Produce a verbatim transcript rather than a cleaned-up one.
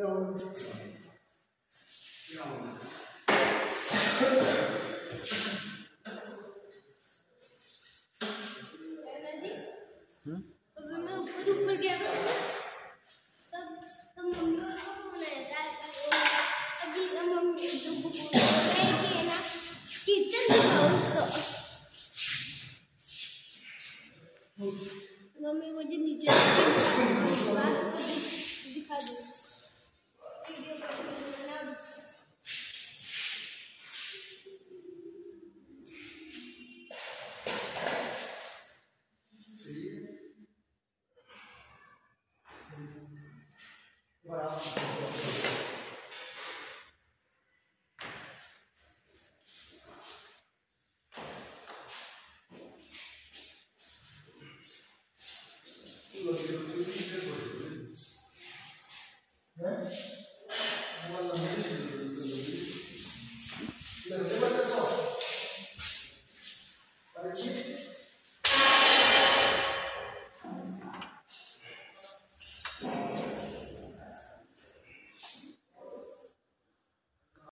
मैं ऊपर ऊपर गया था तब तब मम्मी और का फोन आया था। अभी मम्मी को बोल रही है ना किचन दिखाओ उसको। मम्मी मुझे नीचे दिखा दो वीडियो ना। Yes.